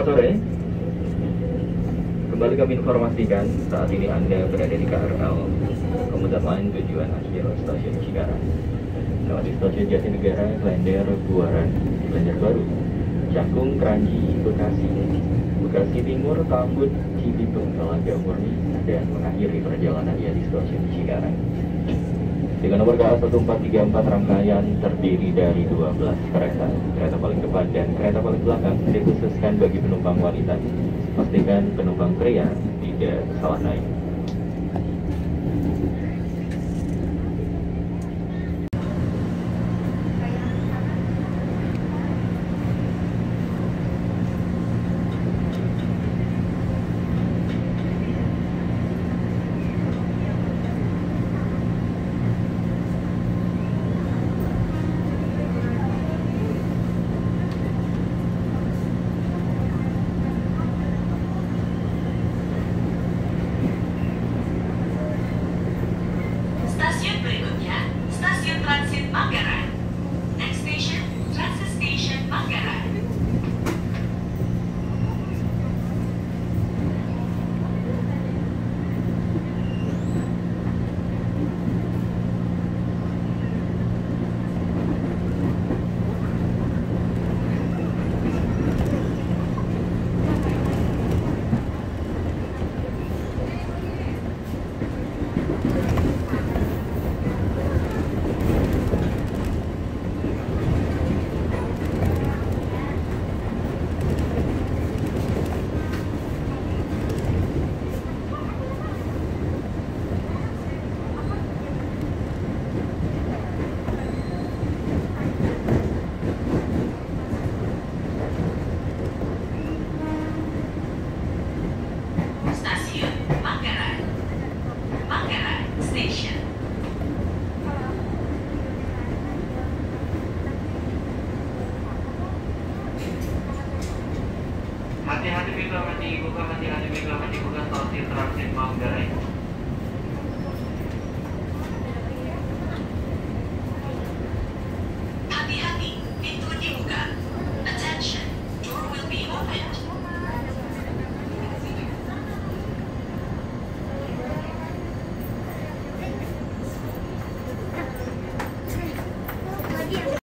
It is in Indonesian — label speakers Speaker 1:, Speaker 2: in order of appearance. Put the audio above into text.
Speaker 1: sore. Kembali kami informasikan saat ini Anda berada di KRL komuter lain tujuan akhir stasiun Cikarang. Lewat di stasiun Jatinegara, Klender, Buaran, Klender Baru, Cakung, Kranji, Bekasi, Bekasi Timur, Tambun, Cibitung, Telaga Murni, dan mengakhiri perjalanannya di stasiun Cikarang. Dengan nomor KA 1434 rangkaian terdiri dari 12 kereta. Kereta paling depan dan kereta paling belakang dikhususkan bagi penumpang wanita. Pastikan penumpang pria tidak salah naik.
Speaker 2: Stasiun berikutnya, Stasiun Transit Manggarai. Next station, Transit Station Manggarai. Stasiun Manggarai. Manggarai Station.
Speaker 3: Hati-hati bila akan dibuka, hati-hati bila akan dibuka stasiun transit Manggarai.
Speaker 2: Hati-hati, pintu dibuka. Attention, door will be opened.